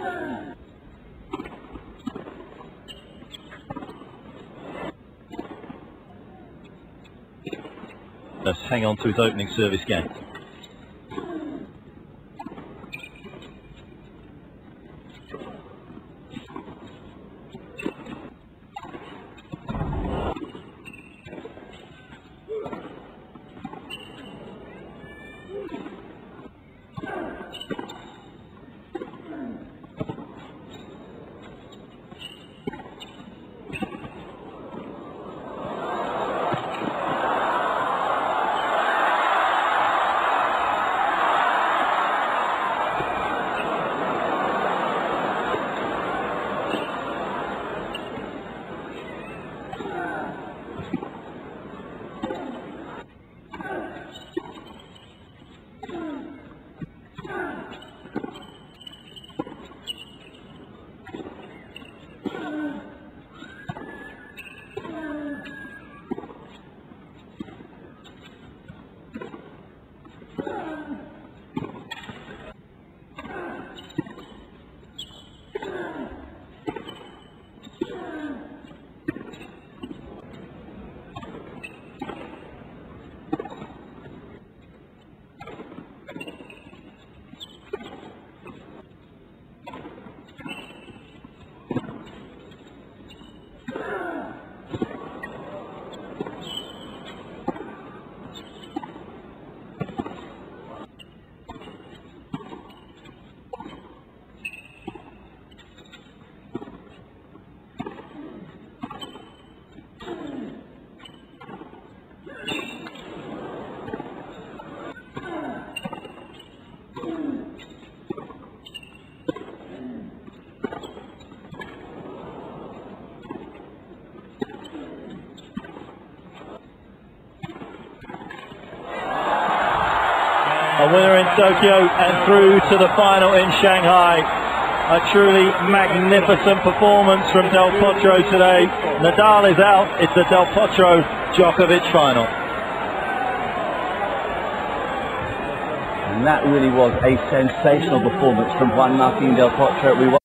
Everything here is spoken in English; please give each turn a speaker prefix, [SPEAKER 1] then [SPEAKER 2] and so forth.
[SPEAKER 1] Let's hang on to his opening service game. A winner in Tokyo and through to the final in Shanghai. A truly magnificent performance from Del Potro today. Nadal is out. It's the Del Potro-Djokovic final.
[SPEAKER 2] And that really was a sensational performance from Juan Del Potro.